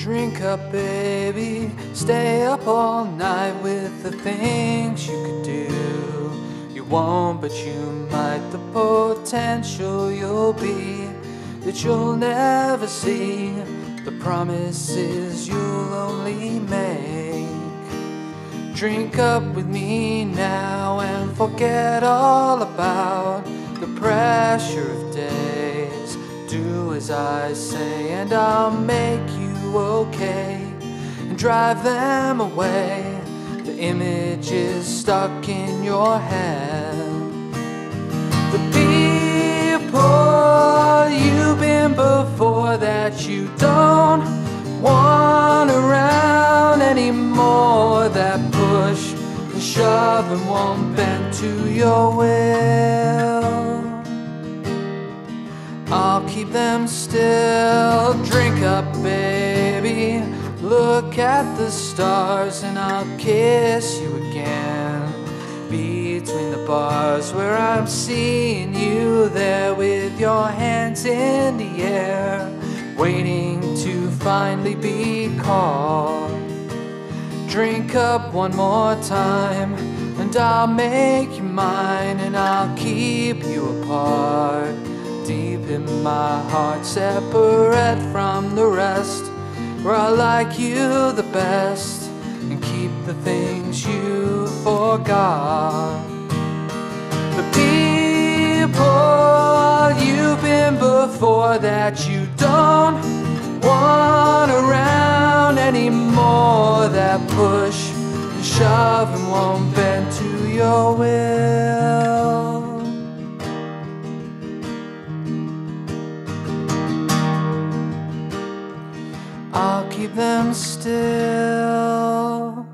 Drink up, baby, stay up all night with the things you could do. You won't, but you might. The potential you'll be that you'll never see. The promises you'll only make. Drink up with me now and forget all about the pressure of days. Do as I say and I'll make you okay and drive them away. The image is stuck in your head. The people you've been before that you don't want around anymore, that push and shove and won't bend to your will. I'll keep them still. Drink up, baby, look at the stars and I'll kiss you again. Between the bars where I'm seeing you there with your hands in the air, waiting to finally be called. Drink up one more time and I'll make you mine, and I'll keep you apart. Deep in my heart, separate from the rest, where I like you the best and keep the things you forgot. The people you've been before that you don't want around anymore, that push and shove and won't bend to your will. I'll keep them still.